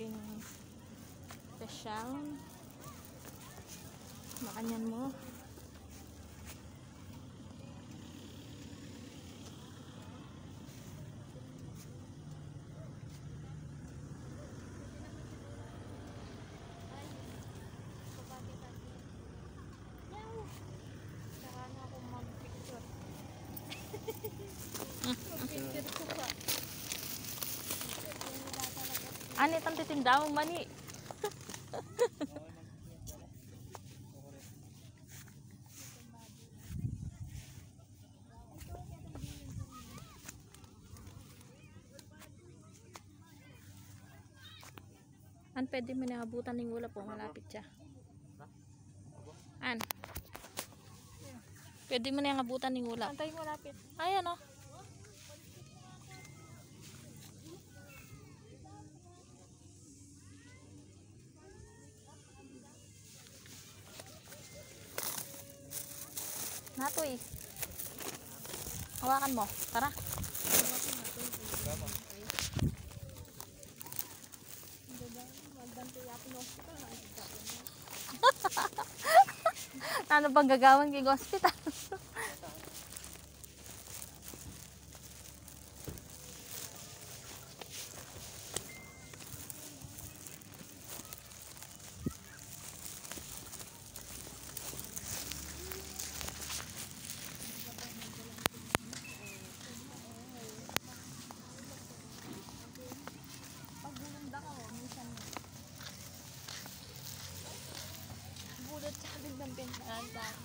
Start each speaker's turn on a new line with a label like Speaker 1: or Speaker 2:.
Speaker 1: ating pesyal. Makanyan mo. Ani tang titindawang mani. An pwede mo na abutan ng wala po, malapit siya. An. Pwede mo na abutan ng wala.
Speaker 2: Antay mo lapit.
Speaker 1: Ayan oh. Natoy. Hawakan mo. Tara. Ano bang gagawin kay hospital?
Speaker 2: Bulot sa biglang pintaan sa